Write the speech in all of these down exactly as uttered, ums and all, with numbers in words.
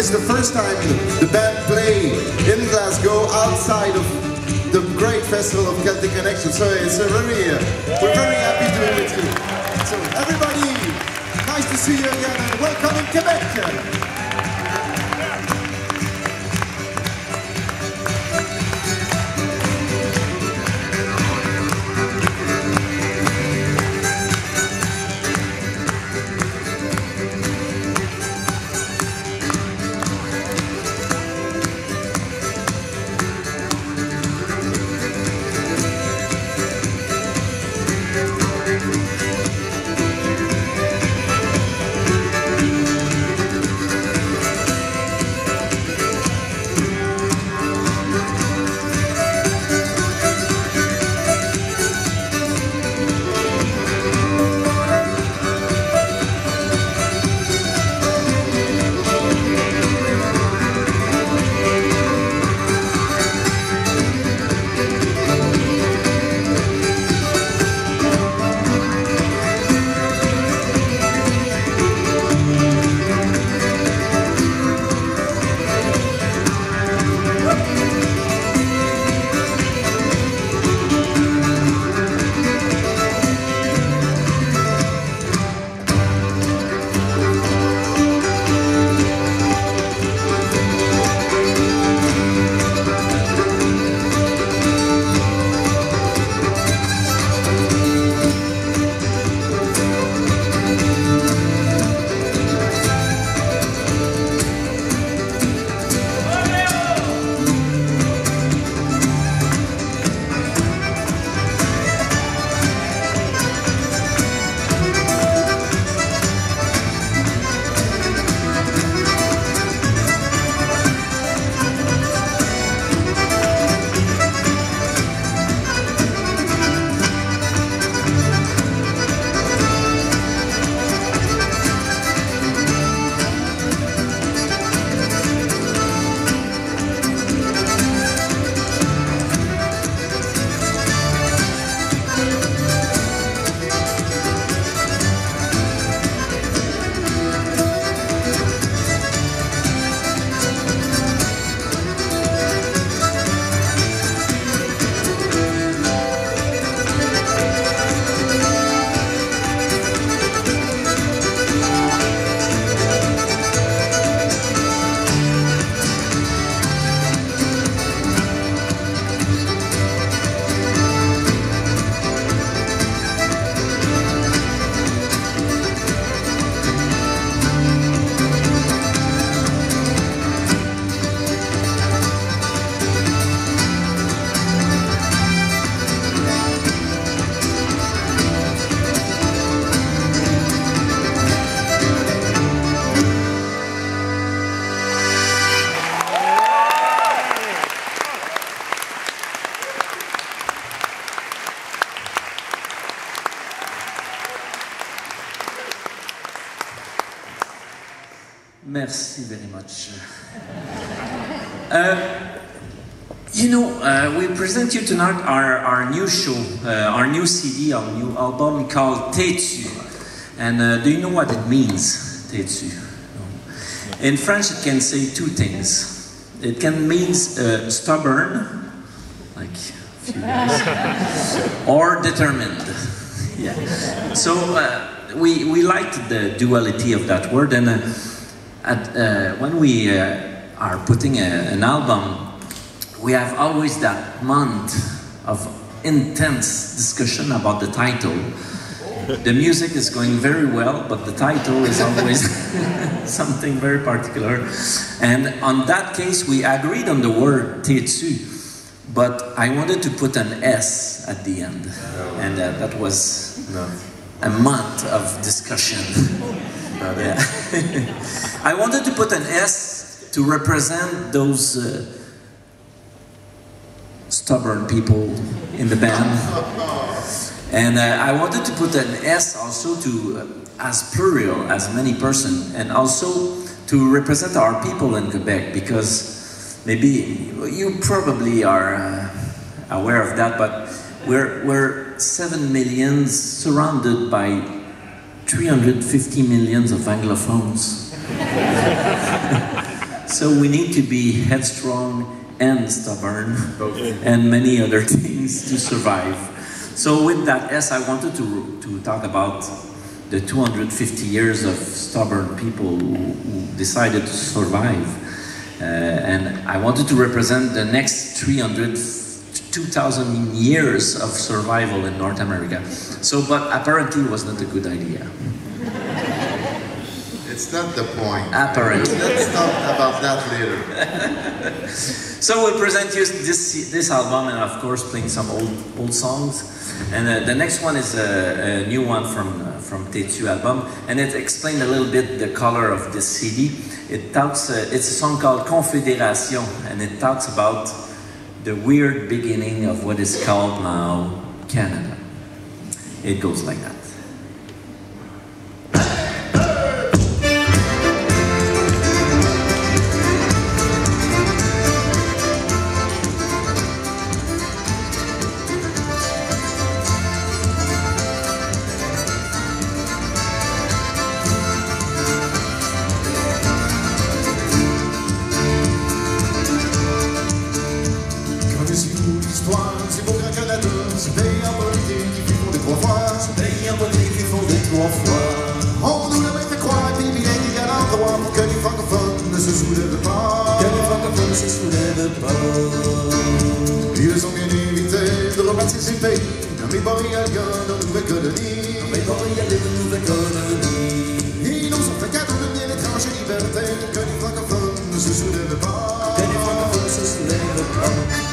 it's the first time the band play in Glasgow outside of the great festival of Celtic Connection. So it's a very, uh, we're very happy to be with you. So everybody, nice to see you again and welcome in Quebec. Merci very much. uh, you know, uh, we present you tonight our, our new show, uh, our new C D, our new album called Têtu. And uh, do you know what it means, Têtu? No. In French, it can say two things. It can mean uh, stubborn, like a few guys, or determined. Yeah. So uh, we we liked the duality of that word, and uh, at, uh, when we uh, are putting a, an album, we have always that month of intense discussion about the title. The music is going very well, but the title is always something very particular. And on that case, we agreed on the word Têtu, but I wanted to put an S at the end, and uh, that was no. a month of discussion. Yeah. I wanted to put an S to represent those uh, stubborn people in the band. And uh, I wanted to put an S also to, uh, as plural, as many person, and also to represent our people in Quebec, because maybe you probably are uh, aware of that, but we're, we're seven millions surrounded by three hundred fifty millions of Anglophones. So we need to be headstrong and stubborn and many other things to survive. So with that S, I wanted to, to talk about the two hundred fifty years of stubborn people who, who decided to survive. Uh, and I wanted to represent the next three hundred, two thousand years of survival in North America. So, but apparently it was not a good idea. It's not the point. Apparently. Let's talk about that later. So we'll present you this, this album and of course playing some old, old songs. And uh, the next one is a, a new one from, uh, from Têtu album. And it explains a little bit the color of this C D. It talks, uh, it's a song called Confederation, and it talks about the weird beginning of what is called now Canada. It goes like that. C'est pour qu'un Canada se paye en politique qui font des trois fois. Se paye en politique qui font des trois fois. On nous l'avait fait croire et puis il est égal en droit pour que les francophones ne se soulèvent pas. Que les francophones ne se soulèvent pas. Ils ont bien évité de rebaptiser le pays dans les Boréal de nouvelles colonies. Dans les Boréal de nouvelles colonies. Ils nous ont fait cadeau de bien étrange et liberté pour que les francophones ne se soulèvent pas. Que les francophones ne se soulèvent pas.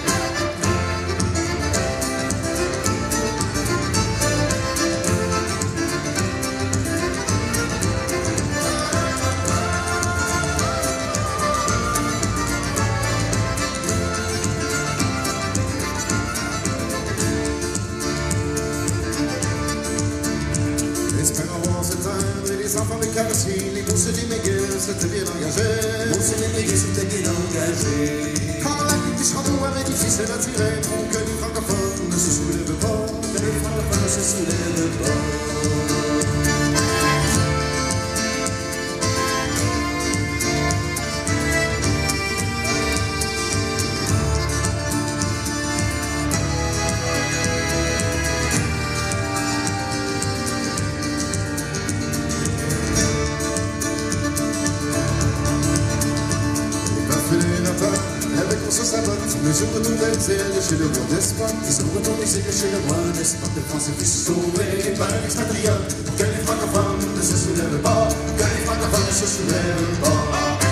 Les enfants des carrossiers, les bourses des McGill s'étaient bien engagés. Les bourses des McGill s'étaient bien engagés. Quand la vie du château avait difficile à tirer, pour que les francophones ne se soulèvent pas. Que les francophones ne se soulèvent pas. Mais je retourne l'exil chez le roi d'Espagne. Ils sont retournés chez le roi d'Espagne. De France et puis sauvés par un expatriate. Pour que les francophones ne se soulèvent pas. Que les francophones ne se soulèvent pas.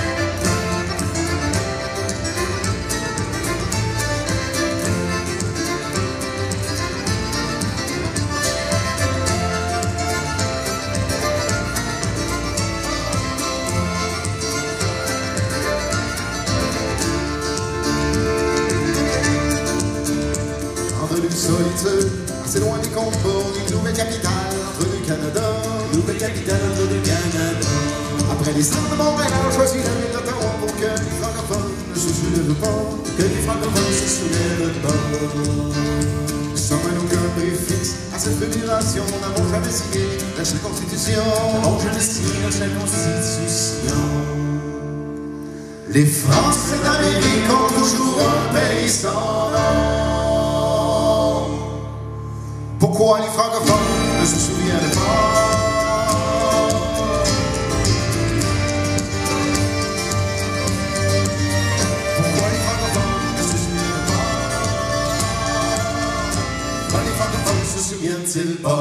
Solitude, assez loin des combats, une nouvelle capitale entre le Canada. Nouvelle capitale entre le Canada. Après les stars de Montréal, choisit la ville d'Ottawa pour que les francophones ne se soulèvent pas. Que les francophones ne se soulèvent pas. Sans aucun préfixe à cette fédération, nous n'avons jamais signé la seule constitution. Nous n'avons jamais signé la seule constitution. Les Français d'Amérique ont toujours un pays sans nom. Pourquoi les francophones ne se souviennent pas? Pourquoi les francophones ne se souviennent pas? Pourquoi les francophones ne se souviennent-ils pas?